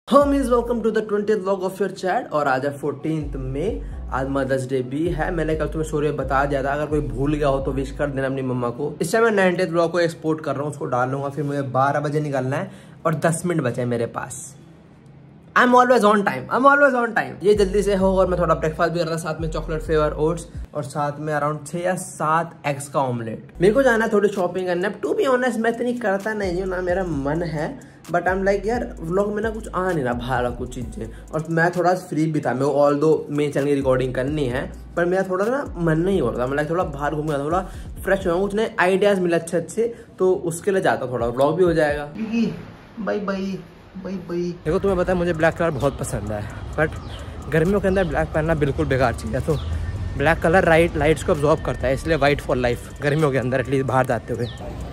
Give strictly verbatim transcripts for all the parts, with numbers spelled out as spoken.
Homies welcome to the twentieth vlog of your chat. और आज है फोर्टीन्थ मई, आज मदर्स डे भी है। मैंने कल तुम्हें स्टोरी बता दिया था, अगर कोई भूल गया हो तो विश कर देना अपनी मम्मा को। इस टाइम मैं नाइनटीएथ व्लॉग को एक्सपोर्ट कर रहा हूँ, उसको डाल लूंगा। फिर मुझे बारह बजे निकलना है और दस मिनट बचे हैं मेरे पास। I am always on time, I am always on time. ये जल्दी से हो। और मैं थोड़ा ब्रेकफास्ट भी कर रहा, साथ में चॉकलेट फ्लेवर ओट्स और साथ में अराउंड छह या सात एग्स का ऑमलेट। मेरे को जाना है थोड़ी शॉपिंग करने। टू बी ऑनेस्ट मैं इतनी करता नहीं हूँ ना, मेरा मन है, बट आई एम लाइक यार व्लॉग में ना कुछ आ नहीं रहा बाहर कुछ चीजें। और मैं थोड़ा फ्री भी था, मैं ऑल दो मेन चैनल की रिकॉर्डिंग करनी है, पर मेरा थोड़ा ना मन नहीं हो रहा था। मैं लाइक थोड़ा बाहर घूम गया, थोड़ा फ्रेश हुआ, कुछ नए आइडियाज मिले अच्छे अच्छे, तो उसके लिए जाता थोड़ा व्लॉग भी हो जाएगा। Bye bye bye bye. देखो तुम्हें पता है मुझे ब्लैक कलर बहुत पसंद है, बट गर्मियों के अंदर ब्लैक पहनना बिल्कुल बेकार चीज़ है। तो ब्लैक कलर राइट लाइट्स को अब्जॉर्ब करता है, इसलिए वाइट फॉर लाइफ गर्मियों के अंदर एटलीस्ट बाहर जाते हुए।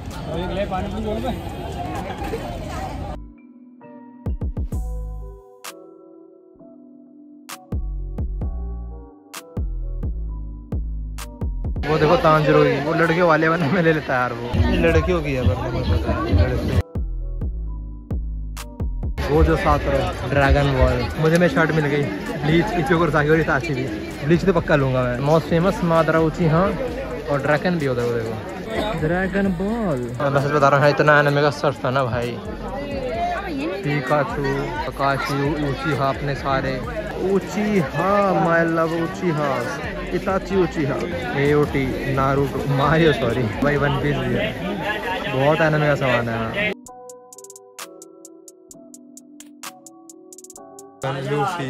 वो देखो तांजरोई, वो लड़कियों वाले बने में ले लेता है यार। वो लड़कियों की है, पर वो जो साथ रहा ड्रैगन बॉल। मुझे मैं शर्ट मिल गई ब्लीच इचोकोर साकी ताची भी। ब्लीच तो पक्का लूंगा मैं। मोस्ट फेमस मादरा ऊंची हाँ, और ड्रैगन भी होता है। वो देखो ड्रैगन बॉल। मैं सच बता रहा हूँ, इतना एनिमे का सर्च था ना भाई। पिकाचू, पकाशी, ऊंची हाँ, अपने सारे ऊंची हाँ, माय लव ऊंची हाँ, इताची ऊंची हाँ, एओटी, नारुतो, मारियो सॉरी भाई, वन पीस भी है। बहुत एनिमे का सामान है। लूफी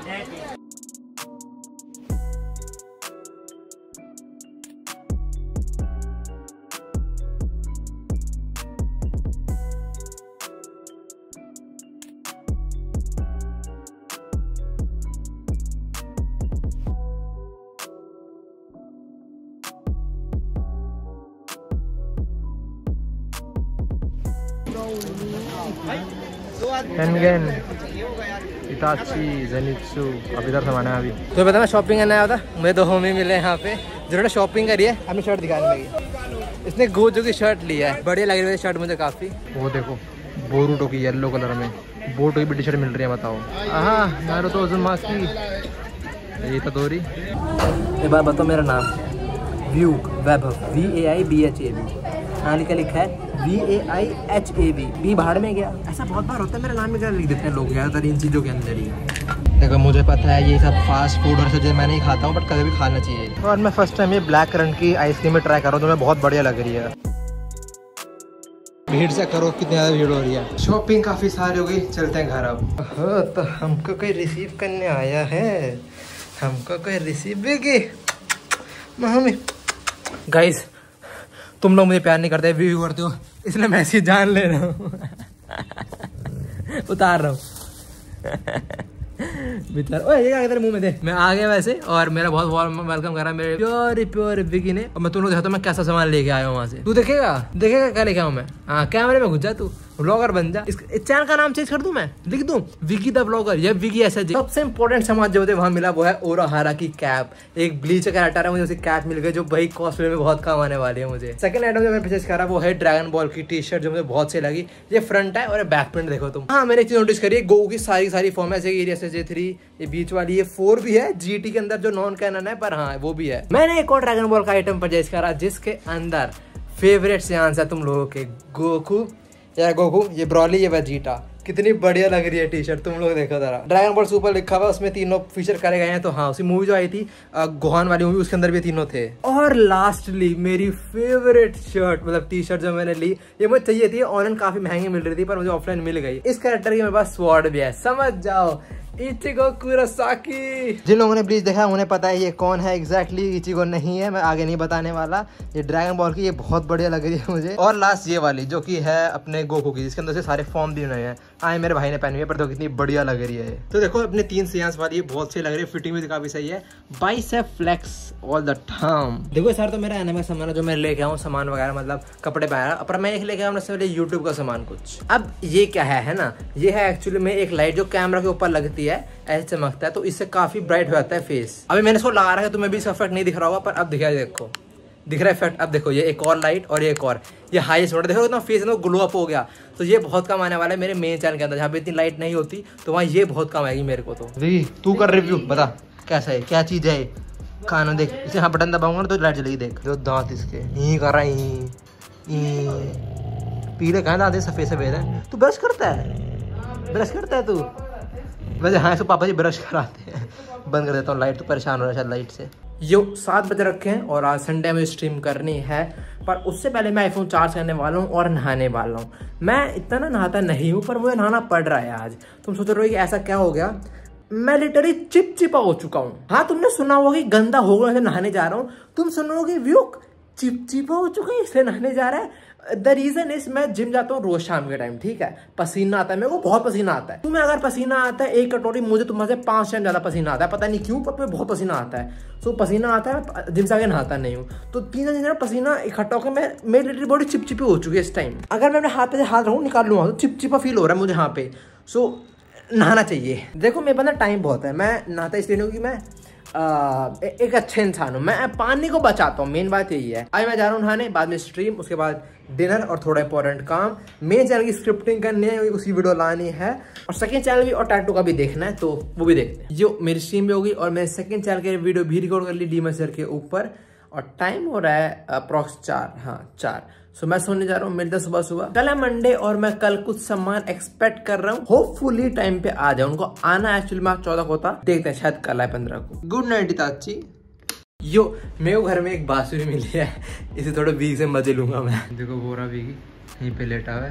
एनगेन, इताची, जेनित्सु। अब इधर सामान है अभी। तो पता मैं शॉपिंग करने आया था, मुझे दो होमी मिले यहाँ पे जिन्होंने शॉपिंग करी है। अपनी शर्ट दिखाने लगी, इसने गोजो की शर्ट ली है, बढ़िया लग रही है शर्ट मुझे काफी। वो देखो बोरूटो की येलो कलर में बोटो की भी टी शर्ट मिल रही है, बताओ। हाँ नारुतो उज़ुमाकी, ये तो दोरी। एक बार बताओ मेरा नाम व्यू Vaibhav, V A I B H A B. हाँ लिखा लिखा है V A I H A B. B बाहर में गया, ऐसा बहुत बार होता है, मेरा नाम में लिख देते हैं लोग ज़्यादातर इन चीज़ों के अंदर ही। देखो मुझे पता है ये सब फास्ट फूड और चीज़ें मैं नहीं खाता हूँ, बट कभी भी खाना चाहिए। और मैं फर्स्ट टाइम ये ब्लैक करंट की आइसक्रीम में ट्राई कर रहा हूँ, तो मैं बहुत बढ़िया लग रही है। भीड़ से करो कितनी ज़्यादा भीड़ हो रही है। शॉपिंग काफ़ी सारी हो गई, चलते हैं घर अब। हाँ तो हमको कोई रिसीव करने आया है, हमको कोई रिसीव भी मम्मी। गाइस तुम लोग मुझे प्यार नहीं करते, व्यू करते हो, इसलिए मैं ऐसी जान ले रहा हूँ। उतार रहा हूँ बेचारा। ओए ये क्या तेरे मुंह में दे। मैं आ गया वैसे, और मेरा बहुत वार्म वेलकम करा मेरे प्योर प्योर विकी ने। और मैं तुम लोग दिखाता हूँ मैं कैसा सामान लेके आया हूँ वहाँ से। तू देखेगा देखेगा क्या लेके आऊँ मैं। हाँ कैमरे में घुस जा, तू व्लॉगर बन जा। इस चैनल का नाम चेंज कर दूं, मैं लिख दूं विकी द व्लॉगर या विकी ऐसा। सबसे इंपॉर्टेंट सामान जो वहाँ मिला वो है ओराहारा की कैप। एक ब्लीच कैरेक्टर है, मुझे उसी कैप मिल गई जो भाई कॉस्प्ले में बहुत काम आने वाली है मुझे। सेकंड आइटम जो मैं परचेज करा वो है ड्रैगन बॉल की टी शर्ट, जो मुझे बहुत सही लगी। ये फ्रंट है और बैक प्रिंट देखो तुम। हाँ मैंने एक चीज नोटिस करी है, गो की सारी सारी फॉर्म है, जैसे जे थ्री, ये बीच वाली, ये फोर भी है जी टी के अंदर जो नॉन कैनन है, पर हाँ वो भी है। मैंने एक और ड्रैगन बॉल का आइटम परचेज करा जिसके अंदर फेवरेट सेंस है तुम लोगों के, गोकू यार गोकू, ये ब्रॉली, ये वेजिटा। कितनी बढ़िया लग रही है टी शर्ट, तुम लोग देखो जरा। ड्रैगन बॉल सुपर लिखा हुआ, उसमें तीनों फीचर करे गए हैं। तो हाँ उसी मूवी जो आई थी गोहान वाली मूवी, उसके अंदर भी तीनों थे। और लास्टली मेरी फेवरेट शर्ट मतलब टी शर्ट जो मैंने ली, ये मुझे चाहिए थी, ऑनलाइन काफी महंगी मिल रही थी, पर मुझे ऑफलाइन मिल गई। इस कैरेक्टर की मेरे पास स्वॉर्ड भी है, समझ जाओ, इचिगो कुरोसाकी। जिन लोगों ने ब्लीच देखा है उन्हें पता है ये कौन है एग्जैक्टली। इचिगो नहीं है, मैं आगे नहीं बताने वाला। ये ड्रैगन बॉल की, ये बहुत बढ़िया लग रही है मुझे। और लास्ट ये वाली जो कि है अपने गोकू की, जिसके अंदर से सारे फॉर्म भी बनाए हैं। आए मेरे भाई ने पहनी है, पर तो कितनी बढ़िया लग रही है। तो देखो अपने तीन सियांस वाली बहुत सही लग रही है, फिटिंग भी काफी सही है। Bicep flex all the time. देखो सर तो मेरा एनिमे सामान जो मैं लेके आऊँ, सामान वगैरह मतलब कपड़े पहना, पर मैं एक लेके आऊँ पहले यूट्यूब का सामान कुछ। अब ये क्या है है ना, ये है एक्चुअली में एक लाइट जो कैमरा के ऊपर लगती है, ऐसे चमकता है, तो इससे काफी ब्राइट हो जाता है फेस। अभी मैंने इसको लगा रखा है, तुम्हें भी इसका इफेक्ट नहीं दिख रहा होगा, पर अब दिखाई देखो, दिख रहा है इफेक्ट। अब देखो ये एक और लाइट और ये एक और, ये हाईएस्ट ऑर्डर देखो इतना फेस एकदम ग्लो अप हो गया। तो ये बहुत काम आने वाला है मेरे मेन चैनल के अंदर, जहाँ पे इतनी लाइट नहीं होती तो वहाँ ये बहुत काम आएगी मेरे को। तो तू कर रिव्यू बता कैसा है, क्या चीज़ है खाना। देख इसे हाँ बटन दबाऊंगा ना तो लाइट चलेगी। देख जो दांत इसके ही कर रहा है, पीले कहाँ दांत सफ़ेद सफ़ेद है। तू ब्रश करता है, ब्रश करता है तू वैसे? हाँ, इसको पापा जी ब्रश कराते हैं। बंद कर देता हूँ लाइट, तो परेशान हो रहा है शायद लाइट से। यो सात बजे रखे हैं और आज संडे में स्ट्रीम करनी है, पर उससे पहले मैं आईफोन चार्ज करने वाला हूँ और नहाने वाला हूँ। मैं इतना ना नहाता नहीं हूँ, पर मुझे नहाना पड़ रहा है आज। तुम सोच रहे हो कि ऐसा क्या हो गया? मैं लिटरली चिपचिपा हो चुका हूँ। हाँ, तुमने सुना होगा कि गंदा हो गया नहाने जा रहा हूँ, तुम सुनोगे व्यू चिपचिपा हो चुका है इसलिए नहाने जा रहा है। द रीजन इज मैं जिम जाता हूँ रोज शाम के टाइम, ठीक है। पसीना आता है मेरे को, बहुत पसीना आता है। तुम्हें अगर पसीना आता है एक कटोरी, मुझे तुम्हारे से पांच टाइम ज्यादा पसीना आता है, पता नहीं क्यों, पर तुम्हें बहुत पसीना आता है। सो पसीना आता है, जिम से आगे नहाता नहीं हूँ, तो तीन दिन पसीना इकट्ठा होकर मैं मेरी लिटरली बॉडी चिपचिपी हो चुकी है इस टाइम। अगर मैं अपने हाथ पे से हाथ रहूँ निकाल लूँगा तो चिपचिपा फील हो रहा है मुझे यहाँ पे। सो नहाना चाहिए। देखो मेरे पास टाइम बहुत है, मैं नहाता इसलिए नहीं कि मैं आ, ए, एक अच्छे इंसान हूँ, मैं पानी को बचाता हूँ, मेन बात यही है। आज मैं जा रहा हूँ नहाने, बाद में स्ट्रीम, उसके बाद डिनर और थोड़ा इंपॉर्टेंट काम। मेन चैनल की स्क्रिप्टिंग करनी है, उसकी वीडियो लानी है, और सेकंड चैनल भी और टैटू का भी देखना है, तो वो भी देखते हैं। जो मेरी स्ट्रीम भी होगी और मैंने सेकंड चैनल के वीडियो भी रिकॉर्ड कर ली डीमन सर के ऊपर, और टाइम हो रहा है अप्रॉक्स चार, हाँ चार। सो मैं सोने जा रहा हूँ, मिलते हैं सुबह सुबह। कल है मंडे और मैं कल कुछ सामान एक्सपेक्ट कर रहा हूँ, होपफुली टाइम पे आ जाए। उनको आना एक्चुअली मार्च चौदह को था, देखते हैं शायद कल है पंद्रह को। Good night इताची। यो मेरे घर में एक बांसुरी मिली है, इसे थोड़ा बीग से मजे लूंगा मैं। देखो बोरा बीगी यहीं पे लेटा हुआ है,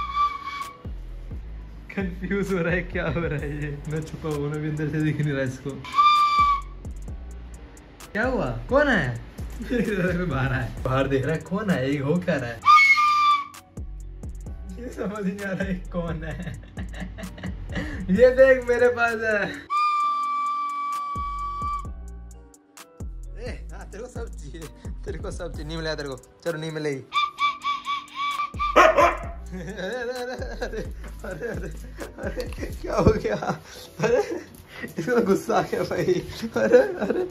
कंफ्यूज हो रहा है क्या हो रहा है ये। मैं छुपा हुआ, मैं भी अंदर से दिख नहीं रहा इसको। क्या हुआ, कौन है? बाहर है, बाहर देख रहा है कौन है, ये हो क्या रहा है ये समझ नहीं आ रहा है कौन है। ये देख मेरे पास है। ए, हाँ, तेरे को सब चाहिए, तेरे को सब चाहिए। नहीं मिला तेरे को, चलो नहीं मिलेगी। अरे अरे अरे अरे अरे अरे अरे क्या हो गया? अरे इसको तो गुस्सा आ गया भाई। अरे अरे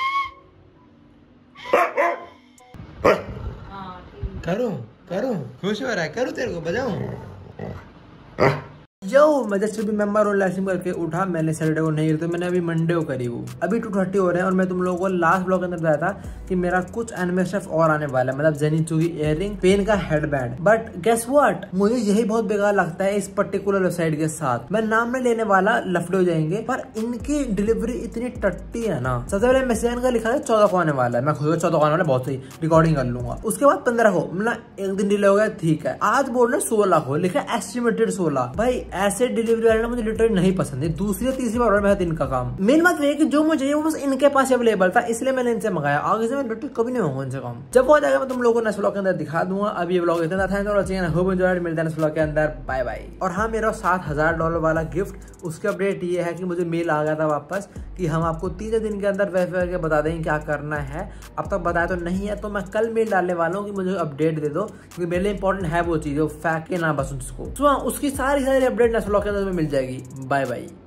करो करो, खुश हो रहा है, करो तेरे को बजाऊं। यो मैं जस्ट भी मेंबर और लाइव करके उठा, मैंने सैटरडे को नहीं तो मैंने अभी मंडे को करी वो। अभी टू थर्टी हो रहे हैं और मैं तुम लोगों को लास्ट ब्लॉग के अंदर बताया था कि मेरा कुछ एनिमे स्टफ और आने वाला है, मतलब जेनिचू की इयररिंग, पेन का हेडबैंड। बट गेस व्हाट, मुझे यही बहुत बेकार लगता है इस पर्टिकुलर वेबसाइट के साथ। मैं नाम नहीं लेने वाला, लफड़े हो जाएंगे, पर इनकी डिलीवरी इतनी टट्टी है ना। सबसे पहले मैसेज का लिखा है चौदह को आने वाला है, मैं खुद चौदह को आने वाला, बहुत सही रिकॉर्डिंग कर लूंगा। उसके बाद पंद्रह को, मतलब एक दिन डिले हो गया, ठीक है। आज बोल रहे सोलह को, लिखा एस्टिमेटेड सोलह। भाई ऐसे डिलीवरी वाले मुझे लिटरली नहीं पसंद है। दूसरी तीसरी बार मेरा दिन का काम। मेन बात ये कि जो मुझे चाहिए वो बस इनके पास अवेलेबल था, इसलिए मैंने इनसे मंगाया। आगे से मैं लिटरली कभी नहीं होगा इनसे काम। जब वो आ जाएगा मैं तुम लोगों को नेक्स्ट व्लॉग के अंदर दिखा दूंगा। अभी ये व्लॉग इतना था, होप एंजॉयड, मिलता है नेक्स्ट व्लॉग के अंदर, बाय बाय। और हाँ, मेरा सात हजार डॉलर वाला गिफ्ट, उसकी अपडेट ये है कि मुझे मेल आ गया था वापस कि हम आपको तीन दिन के अंदर वेरीफाई करके बता देंगे क्या करना है। अब तक बताया तो नहीं है, तो मैं कल मेल डालने वाला हूँ कि मुझे अपडेट दे दो, क्योंकि मेरे लिए इंपॉर्टेंट है वो चीज, फेंक के ना बस उसको। तो उसकी सारी सारी अपडेट नेक्स्ट व्लॉग के अंदर मिल जाएगी। Bye bye.